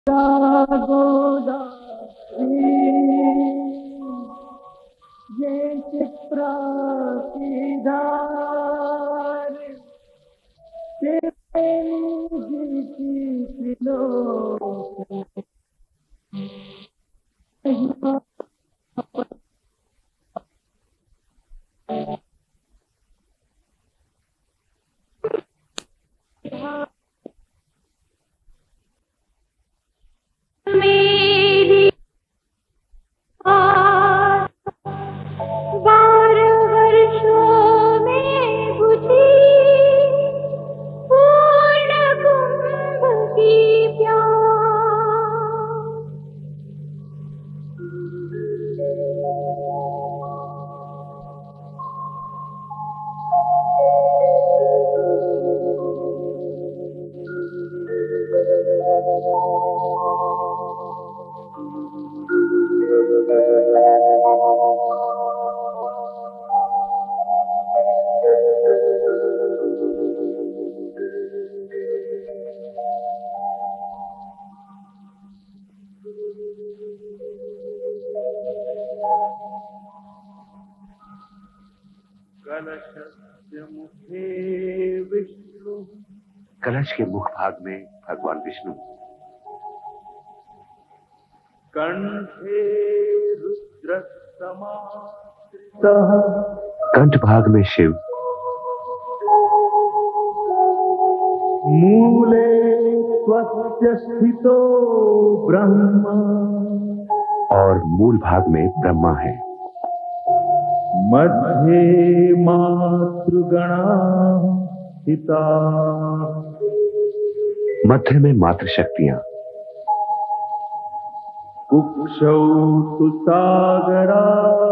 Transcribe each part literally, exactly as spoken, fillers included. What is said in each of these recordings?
गोदावरी ये क्षिप्रा की धार तेरी की त्रिलोक मेरी बारह वर्षों में बुझी पूर्ण कुंभ की प्यास कलशस्य मुखे विष्णु कलश के मुख भाग में भगवान विष्णु, कंठे रुद्र समाश्रितः कंठ भाग में शिव, मूले स्वस्य स्थितो ब्रह्मा और मूल भाग में ब्रह्मा है। मध्ये मातृगणा हिता मध्य में मातृ शक्तियां, कुक्षौ तु सागरा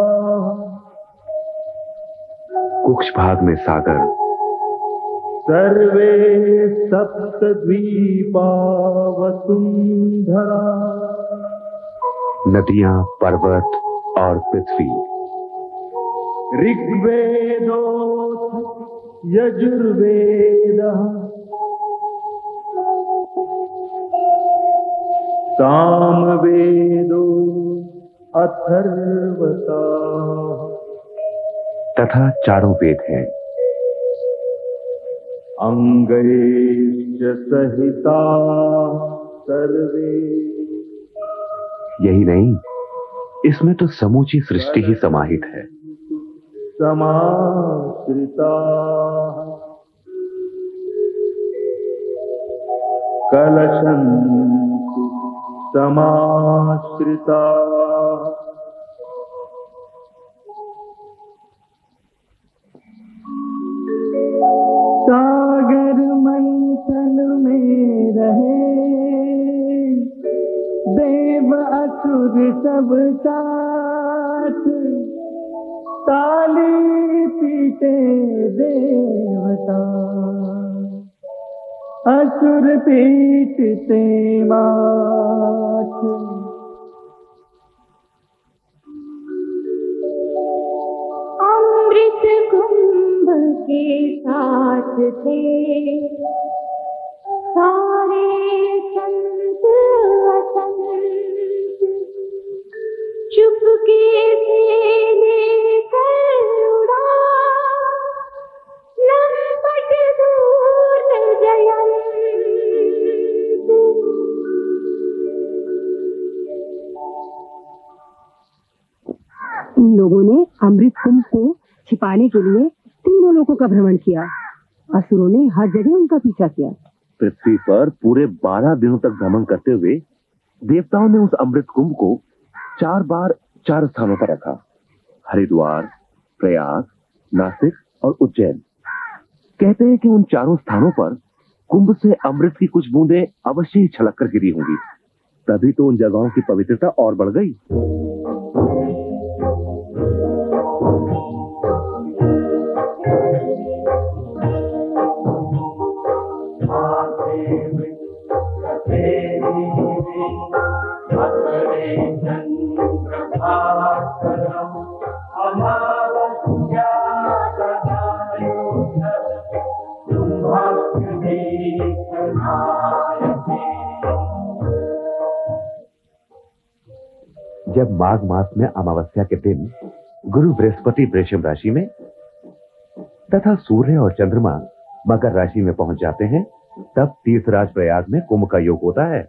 कुक्ष भाग में सागर, सर्वे सप्त द्वीपा वसुंधरा नदियां, पर्वत और पृथ्वी। ऋग्वेदो यजुर्वेदः सामवेदो अथर्वताः तथा चारों वेद हैं। अंगैश्च सहिता सर्वे यही नहीं, इसमें तो समूची सृष्टि ही समाहित है। समाश्रिता कलशन्तु समाश्रिता सागर मंथन में रहे देव असुर सब साथ ताली पीटे देवता असुर पीटते माथ अमृत कुंभ के साथ थे सारे संत वसंत चुपके से लेकर उड़ा लंपट दूर जयंत उन लोगों ने अमृत कुंभ को छिपाने के लिए तीनों लोगों का भ्रमण किया। असुरों ने हर जगह उनका पीछा किया। पृथ्वी पर पूरे बारह दिनों तक भ्रमण करते हुए देवताओं ने उस अमृत कुंभ को चार बार चार स्थानों पर रखा। हरिद्वार, प्रयाग, नासिक और उज्जैन। कहते हैं कि उन चारों स्थानों पर कुंभ से अमृत की कुछ बूंदें अवश्य ही छलक कर गिरी होंगी, तभी तो उन जगहों की पवित्रता और बढ़ गई। जब माघ मास में अमावस्या के दिन गुरु बृहस्पति वृषभ राशि में तथा सूर्य और चंद्रमा मकर राशि में पहुंच जाते हैं, तब तीर्थराज प्रयाग में कुंभ का योग होता है।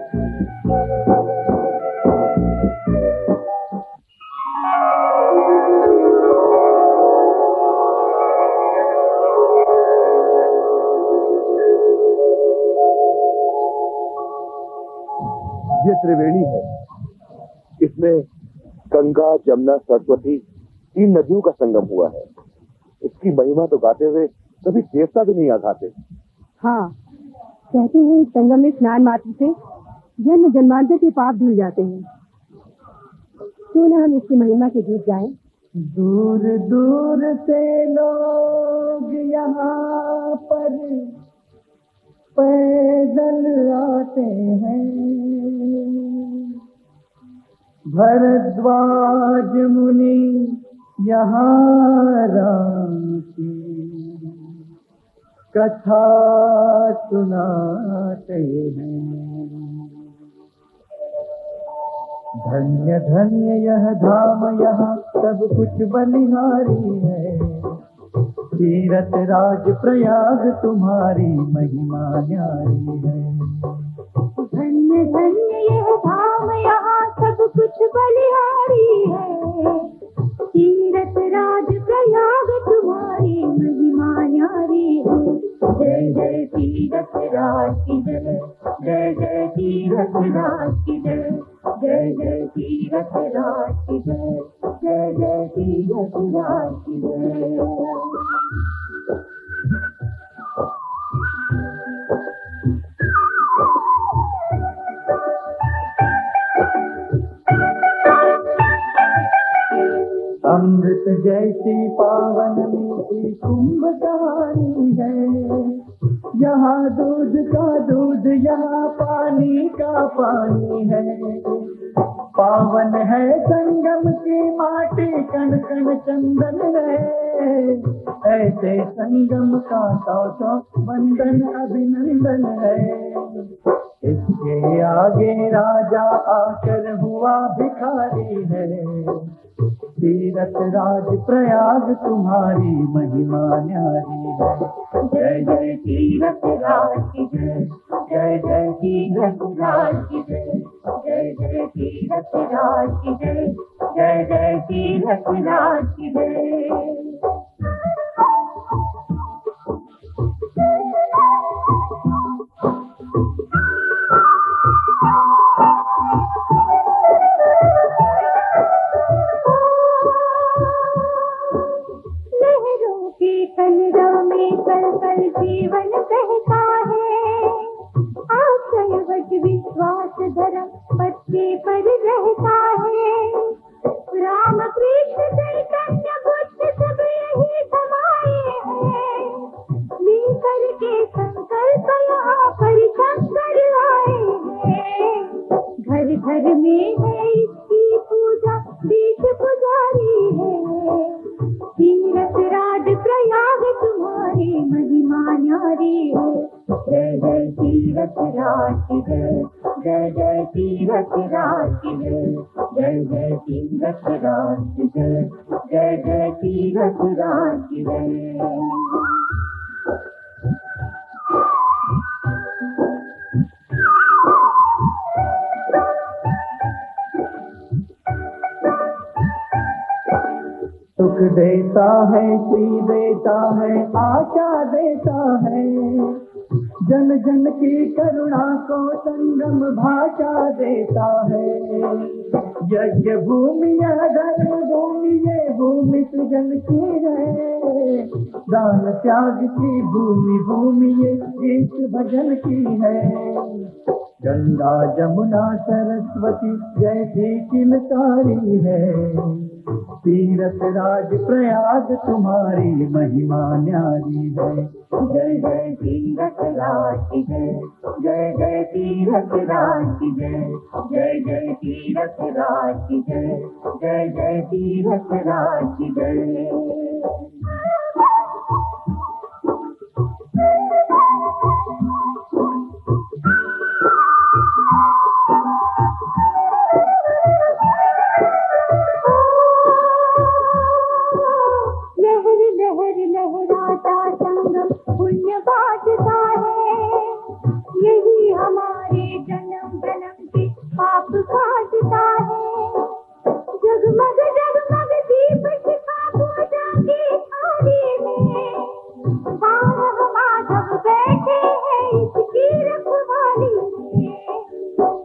ये त्रिवेणी है, इसमें गंगा, जमुना, सरस्वती तीन नदियों का संगम हुआ है। इसकी महिमा तो गाते हुए कभी देवता भी नहीं आ जाते। हाँ, कहते हैं संगम में स्नान मात्र से जन्म जन्मांतर के पाप धुल जाते हैं। क्यों ना हम इसकी महिमा के गीत गाएं। दूर दूर से लोग यहाँ पर पैदल आते हैं, भरद्वाज मुनि यहाँ राम की कथा सुनाते हैं। धन्य धन्य यह धाम, यहाँ सब कुछ बलिहारी है। तीरथ राज प्रयाग तुम्हारी महिमा न्यारी है। धन्य धन्य यह धाम, यहाँ सब कुछ बलिहारी है। तीरथ राज प्रयाग तुम्हारी महिमा न्यारी है। जय जय तीरथ राज की जय, जय जय तीरथ राज की जय, जय जय तीरथ राज की जय, जय जय तीरथ राज की जय। अमृत जैसी पावन मीठी कुंभ कहानी है। यहाँ दूध का दूध, यहाँ पानी का पानी है। पावन है संगम की माटी, कण कण चंदन है। ऐसे संगम का सौ सौ बंधन अभिनंदन है। इसके आगे राजा आकर हुआ भिखारी है। तीरथ राज प्रयाग तुम्हारी महिमा न्यारी है। जय जय तीरथ राज की जय, जय जय तीरथ राज की जय, जय जय तीरथ राज की जय, जय जय तीरथ राज की जय। कलरव में कल कल जीवन बहता है। आश्रय वश विश्वास धर्म पत्ते पर रहता है। राम कृष्ण चैतन्य बुद्ध सब यही समाये हैं। लेकर के संकल्प यहाँ पर शंकर आए हैं। घर घर में है इसकी पूजा, देश पुजारी है। तीरथ राज प्रयाग तुम्हारी महिमा न्यारी है। जय जय तीरथ राज की जय, जय जय तीरथ राज की जय, जय जय तीरथ राज की जय, जय जय तीरथ राज की जय। सुख देता है, श्री देता है, आशा देता है। जन जन की करुणा को संगम भाषा देता है। यज्ञ भूमि यह धर्म भूमि, ये भूमि सृजन की है। दान त्याग की भूमि भूमि, ये गीत भजन की है। गंगा जमुना सरस्वती जैसी किलकारी है। तीरथ राज प्रयाग तुम्हारी महिमा न्यारी है। जय जय तीरथ राज की जय, जय जय तीरथ राज की जय, जय जय तीरथ राज की जय, जय जय तीरथ राज की जय।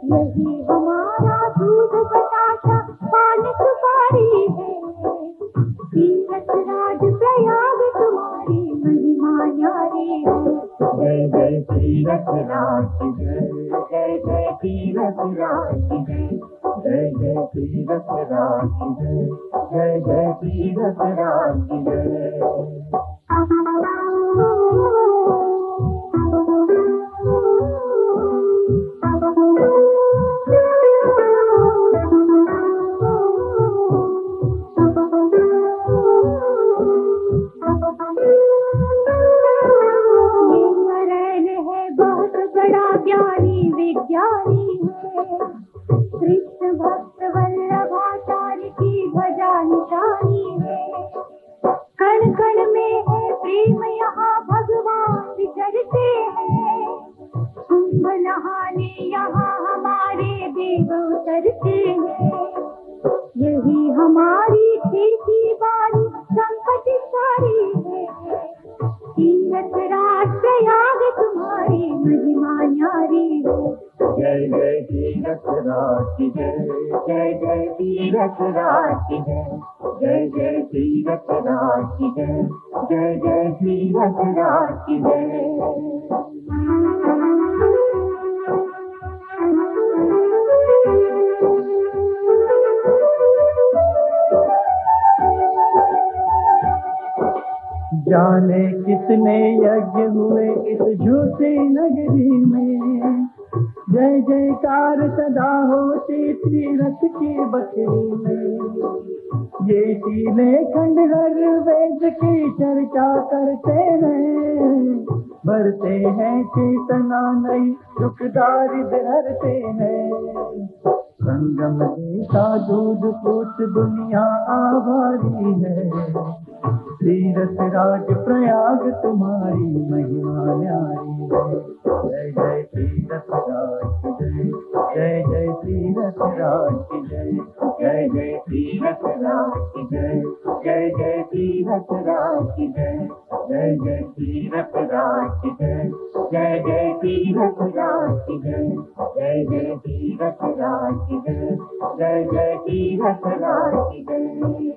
यही हमारा दूध बताशा पान सुपारी है। तीरथ राज प्रयाग तुम्हारी महिमा न्यारी है। जय जय तीरथ राज की जय, जय जय तीरथ राज की जय, जय जय तीरथ राज की जय, जय जय तीरथ राज की जय। ज्ञानी विज्ञानी है, कृष्ण भक्त वल्लभाचार्य की ध्वजा निशानी है। कण कण में है प्रेम यहाँ भगवान विचरते हैं। कुंभ नहाने यहाँ हमारे देव उतरते हैं। यही हमारी खेती बाड़ी संपत्ति सारी है। तीरथ राज प्रयाग तुम्हारी महिमा न्यारी है। जय जय तीरथ राज की जय, जय जय तीरथ राज की जय, जय जय तीरथ राज की जय, जय जय तीरथ राज की जय। जाने कितने यज्ञ हुए इस झूठी नगरी में। जय जयकार सदा होती तीरथ की बकरी में। ये तीने खंड हर वेद की चर्चा करते हैं। भरते हैं चेतना नई दुखदारी धरते हैं। संगम देता दूध पूछ दुनिया आभारी है। तीरथ राज प्रयाग तुम्हारी महिमा न्यारी है। जय जय तीरथ राज की जय, जय जय तीरथ राज की जय, जय जय तीरथ राज की जय, जय जय तीरथ राज की जय, जय जय तीरथ राज की जय, जय जय तीरथ राज की जय, जय जय तीरथ राज की जय, जय जय तीरथ राज की जय।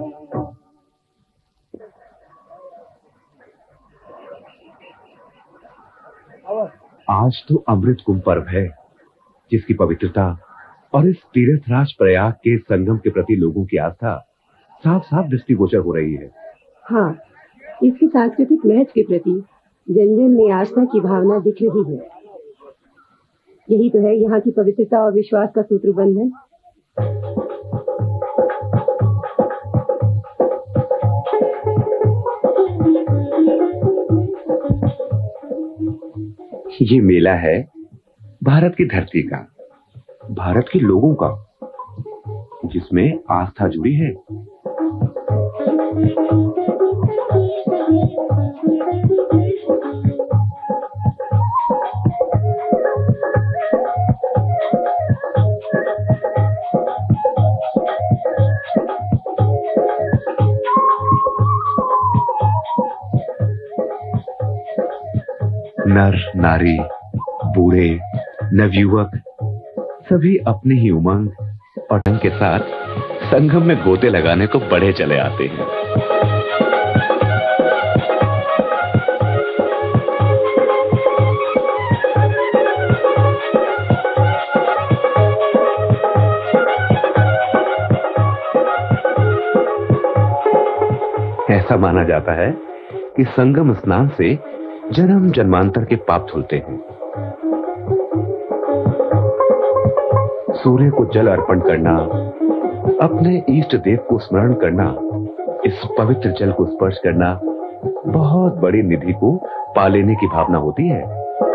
आज तो अमृत कुंभ पर्व है, जिसकी पवित्रता और इस तीर्थराज प्रयाग के संगम के प्रति लोगों की आस्था साफ साफ दृष्टिगोचर हो रही है। हाँ, इसके सांस्कृतिक महत्व के प्रति जन जन में आस्था की भावना दिख रही है। यही तो है यहाँ की पवित्रता और विश्वास का सूत्र बंधन। ये मेला है भारत की धरती का, भारत के लोगों का, जिसमें आस्था जुड़ी है। नर नारी, बूढ़े, नवयुवक सभी अपनी ही उमंग और ढंग के साथ संगम में गोते लगाने को बढ़े चले आते हैं। ऐसा माना जाता है कि संगम स्नान से जन्म जन्मांतर के पाप धुलते हैं। सूर्य को जल अर्पण करना, अपने इष्ट देव को स्मरण करना, इस पवित्र जल को स्पर्श करना बहुत बड़ी निधि को पा लेने की भावना होती है।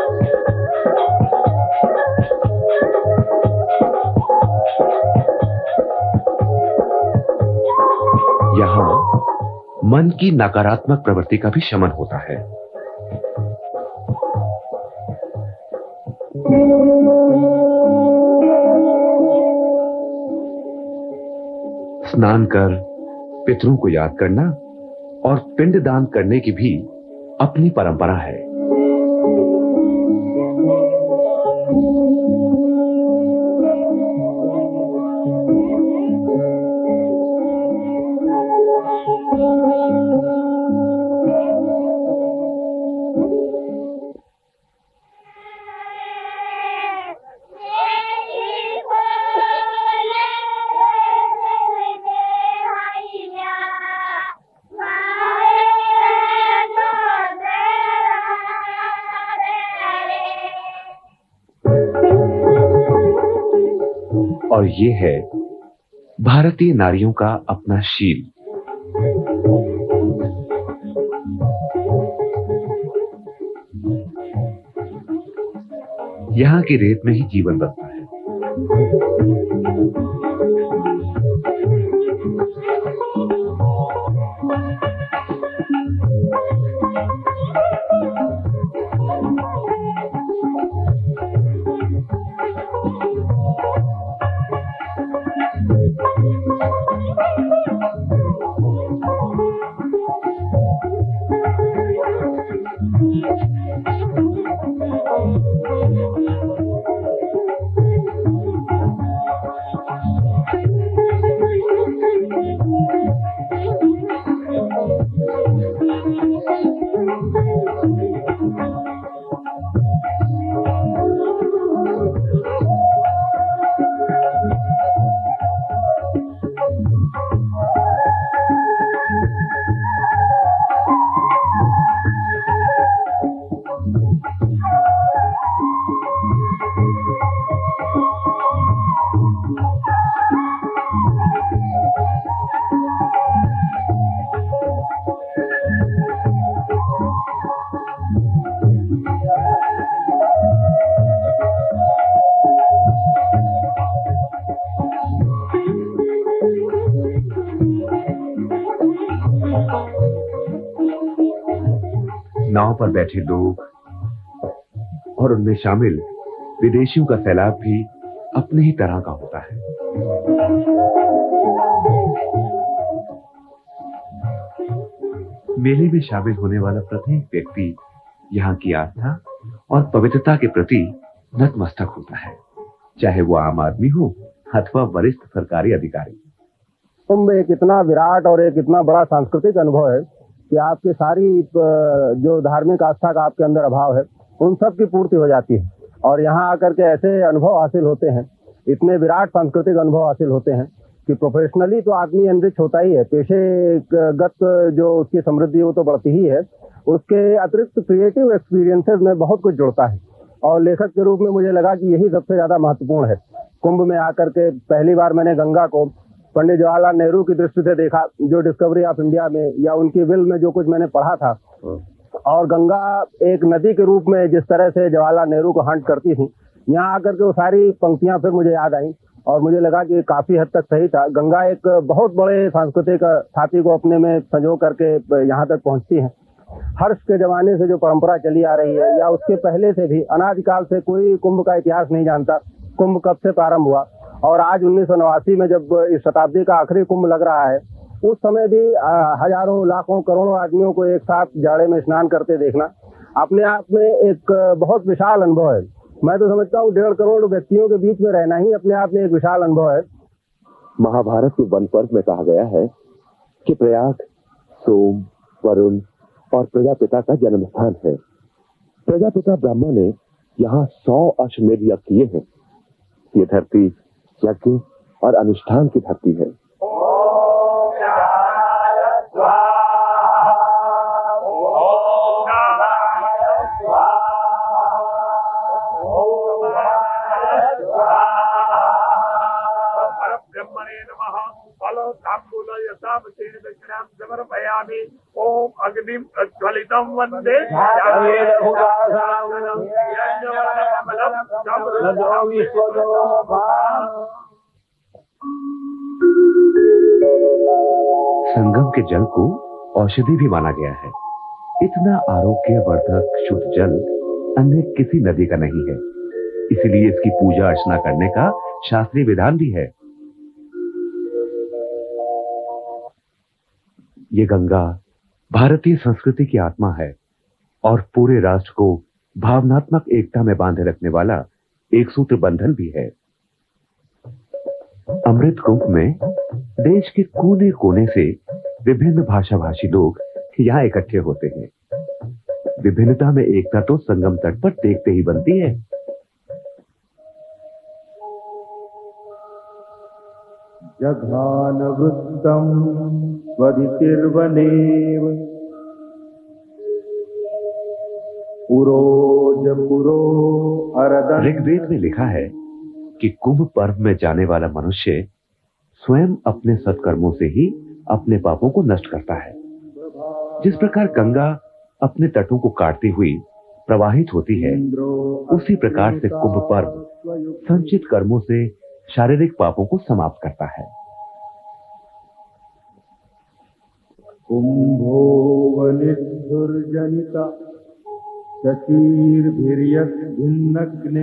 यहाँ मन की नकारात्मक प्रवृत्ति का भी शमन होता है। स्नान कर पितरों को याद करना और पिंड दान करने की भी अपनी परंपरा है। और ये है भारतीय नारियों का अपना शील। यहाँ की रेत में ही जीवन बसता है। नाव पर बैठे लोग और उनमें शामिल विदेशियों का सैलाब भी अपने ही तरह का होता है। मेले में शामिल होने वाला प्रत्येक व्यक्ति यहाँ की आस्था और पवित्रता के प्रति नतमस्तक होता है, चाहे वो आम आदमी हो अथवा वरिष्ठ सरकारी अधिकारी। कुंभ एक इतना विराट और एक इतना बड़ा सांस्कृतिक अनुभव है कि आपकी सारी जो धार्मिक आस्था का आपके अंदर अभाव है उन सब की पूर्ति हो जाती है, और यहाँ आकर के ऐसे अनुभव हासिल होते हैं, इतने विराट सांस्कृतिक अनुभव हासिल होते हैं कि प्रोफेशनली तो आदमी एनरिच होता ही है, पेशेगत जो उसकी समृद्धि वो तो बढ़ती ही है, उसके अतिरिक्त क्रिएटिव एक्सपीरियंसेस में बहुत कुछ जुड़ता है। और लेखक के रूप में मुझे लगा कि यही सबसे ज्यादा महत्वपूर्ण है। कुंभ में आकर के पहली बार मैंने गंगा को पंडित जवाहरलाल नेहरू की दृष्टि से देखा, जो डिस्कवरी ऑफ इंडिया में या उनकी विल में जो कुछ मैंने पढ़ा था, और गंगा एक नदी के रूप में जिस तरह से जवाहरलाल नेहरू को हंट करती थी, यहाँ आकर के वो सारी पंक्तियां फिर मुझे याद आई और मुझे लगा कि काफी हद तक सही था। गंगा एक बहुत बड़े सांस्कृतिक छाती को अपने में संजो करके यहाँ तक पहुंचती है। हर्ष के जमाने से जो परंपरा चली आ रही है या उसके पहले से भी अनादिकाल से कोई कुंभ का इतिहास नहीं जानता, कुंभ कब से प्रारंभ हुआ। और आज उन्नीस सौ नवासी में जब इस शताब्दी का आखिरी कुंभ लग रहा है, उस समय भी हजारों लाखों करोड़ों आदमियों को एक साथ जाड़े में स्नान करते देखना अपने आप में एक बहुत विशाल अनुभव है। मैं तो समझता हूँ डेढ़ करोड़ व्यक्तियों के बीच में रहना ही अपने आप में एक विशाल अनुभव है। महाभारत के वन पर्व में कहा गया है कि प्रयाग सोम, वरुण और प्रजापिता का जन्म स्थान है। प्रजापिता ब्रह्मा ने यहाँ सौ अश्वमेध यज्ञ किए हैं। ये धरती यज्ञ और अनुष्ठान की धरती है। ओम अग्निम प्रज्वलितम वंदे संगम के जल को औषधि भी माना गया है। इतना आरोग्यवर्धक शुद्ध जल अन्य किसी नदी का नहीं है, इसीलिए इसकी पूजा अर्चना करने का शास्त्रीय विधान भी है। ये गंगा भारतीय संस्कृति की आत्मा है और पूरे राष्ट्र को भावनात्मक एकता में बांधे रखने वाला एक सूत्र बंधन भी है। अमृत कुंभ में देश के कोने कोने से विभिन्न भाषा भाषी लोग यहाँ इकट्ठे होते हैं। विभिन्नता में एकता तो संगम तट पर देखते ही बनती है। जघान वृत्तम वदितिर्वनेव पुरोज पुरो अरदन। ऋग्वेद में लिखा है, कि कुंभ पर्व में जाने वाला मनुष्य स्वयं अपने सत्कर्मों से ही अपने पापों को नष्ट करता है। जिस प्रकार गंगा अपने तटों को काटती हुई प्रवाहित होती है, उसी प्रकार से कुंभ पर्व संचित कर्मों से शारीरिक पापों को समाप्त करता है। कुंभो वनिर्जनिता शशीर्भिर्यग्निग्ने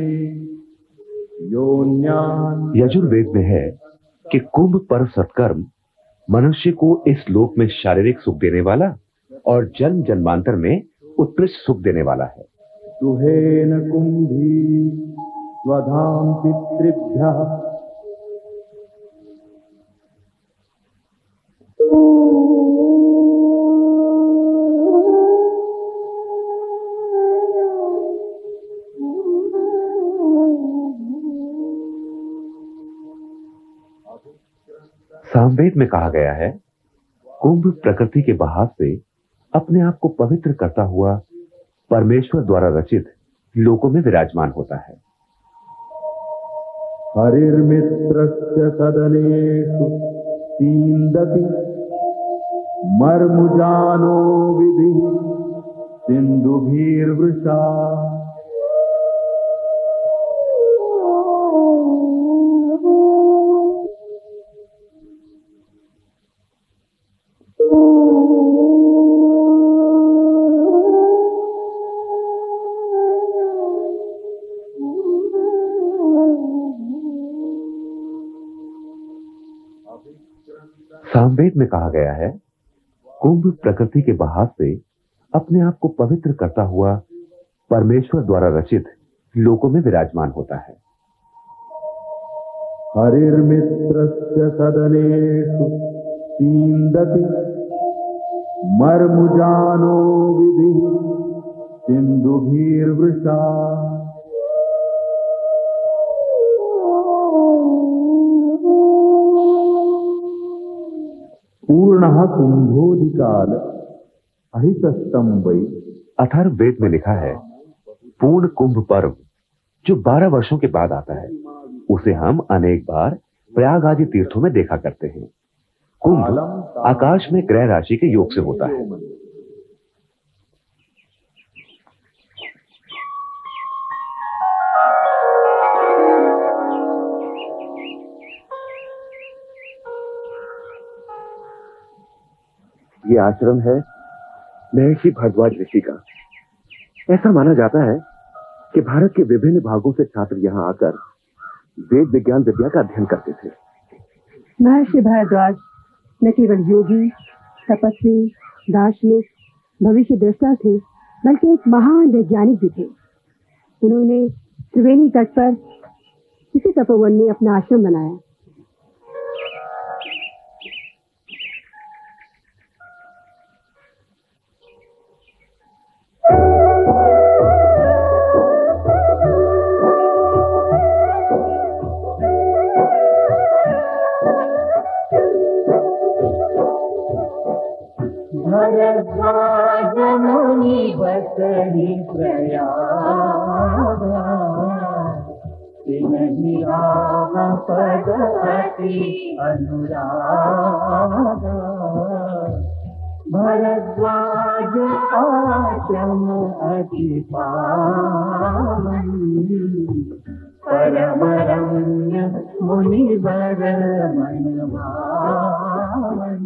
योन्यान्। यजुर्वेद में है कि कुंभ पर्व सत्कर्म मनुष्य को इस लोक में शारीरिक सुख देने वाला और जन्म जन्मांतर में उत्कृष्ट सुख देने वाला है। दुहेन कुंभी स्वधाम पितृभ्यः सामवेद में कहा गया है, कुंभ प्रकृति के बहाव से अपने आप को पवित्र करता हुआ परमेश्वर द्वारा रचित लोकों में विराजमान होता है। हरिर्मित्रस्य सदनेषु सीन्दति मर्मुजानो विभिः सिन्धुभिर्वृषा। सामवेद में कहा गया है, कुंभ प्रकृति के बहाव से अपने आप को पवित्र करता हुआ परमेश्वर द्वारा रचित लोकों में विराजमान होता है। हरिर्मित्रस्य सदनेषु सीन्दति मर्मुजानो विभिः सिन्धुभिर्वृषा। पूर्णः कुंभोधिकाल अहितस्तम वै। अथर्ववेद में लिखा है, पूर्ण कुंभ पर्व जो बारह वर्षों के बाद आता है, उसे हम अनेक बार प्रयाग आदि तीर्थों में देखा करते हैं। कुंभ आकाश में ग्रह राशि के योग से होता है। ये आश्रम है महर्षि भारद्वाज ऋषि का। ऐसा माना जाता है कि भारत के विभिन्न भागों से छात्र यहाँ आकर वेद विज्ञान विद्या का अध्ययन करते थे। महर्षि भारद्वाज न केवल योगी, तपस्वी, दार्शनिक, भविष्य दृष्टा थे, बल्कि एक महान वैज्ञानिक भी थे। उन्होंने त्रिवेणी तट पर इसी तपोवन में अपना आश्रम बनाया। भरद्वाज मुनि बसहि प्रयाग तिन्हि राम पद अति अनुराग। भरद्वाज आश्रम अति पावन परम रम्य मुनिवर मन भावन।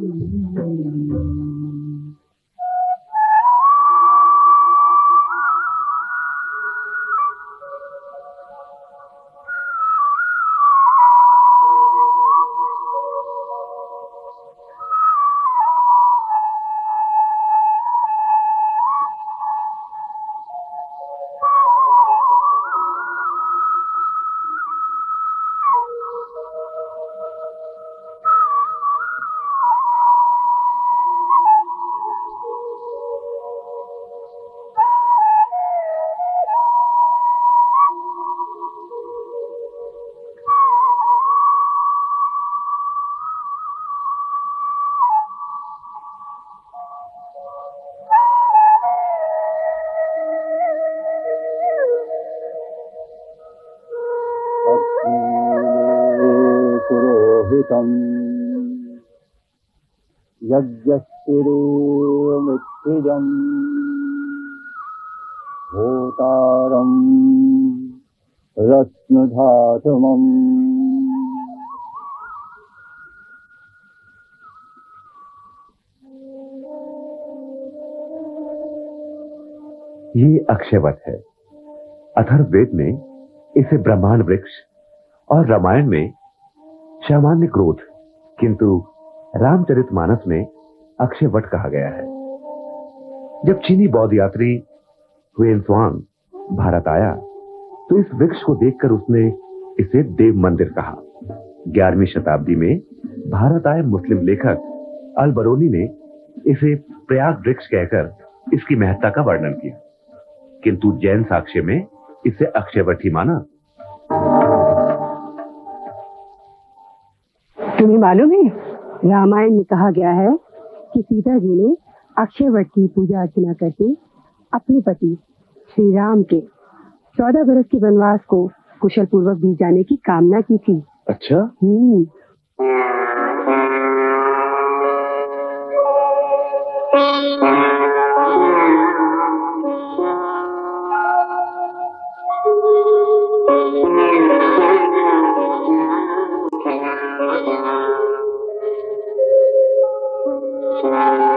हितम् यज्ञस्थिरेवमित्थिजम् भूतारम् रत्नधातुमम्। ये अक्षयवट है। अथर्ववेद में इसे ब्रह्मांड वृक्ष और रामायण में सामान्य क्रोध, किंतु रामचरितमानस में अक्षयवट कहा गया है। जब चीनी बौद्ध यात्री हुएनत्सांग भारत आया तो इस वृक्ष को देखकर उसने इसे देव मंदिर कहा। ग्यारहवीं शताब्दी में भारत आए मुस्लिम लेखक अल बरूनी ने इसे प्रयाग वृक्ष कहकर इसकी महत्ता का वर्णन किया, किंतु जैन साक्ष्य में इसे अक्षयवट ही माना। तुम्हें मालूम है, रामायण में कहा गया है कि सीता जी ने अक्षयवट की पूजा अर्चना करके अपने पति श्री राम के चौदह बरस के वनवास को कुशल पूर्वक बीत जाने की कामना की थी। अच्छा। हम्म। Thank you.